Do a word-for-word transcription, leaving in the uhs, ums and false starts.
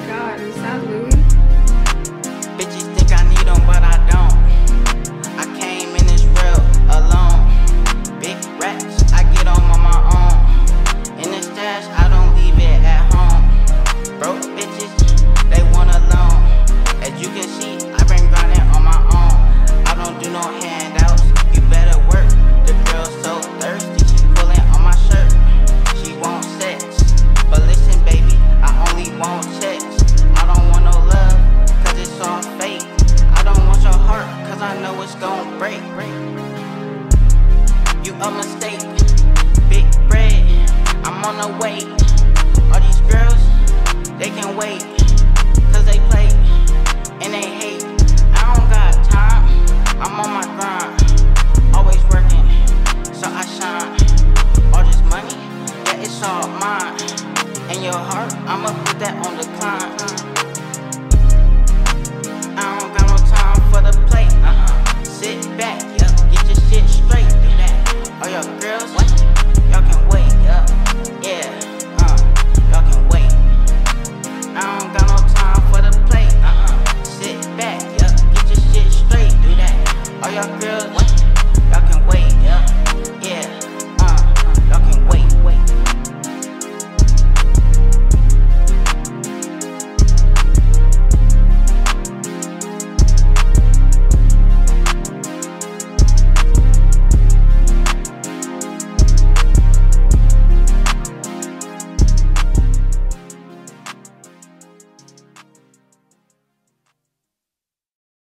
God, is that Louis? Bitches think I need them, but I don't. I came in this world alone. Big racks, I get on on my own. In the stash, I don't leave it at home. Broke bitches, they want a loan. As you can see, I've been grinding on my own. I don't do no handouts, you better work. The girl's so thirsty, she pulling on my shirt. She wants sex, but listen baby, I only want sex. I don't want no love, cause it's all fake. I don't want your heart, cause I know it's gon' break. You a mistake, big bread, I'm on the way. All these girls, they can wait, cause they play, and they hate. I don't got time, I'm on my grind, always working, so I shine. All this money, yeah, it's all mine. And your heart, I'ma put that on decline. I don't got no time for the play, uh-uh. Sit back, yeah, get your shit straight, do that. All your girls, what? Y'all can wait, yeah, yeah, uh, y'all can wait. I don't got no time for the play, uh-uh. Sit back, yeah, get your shit straight, do that. All your girls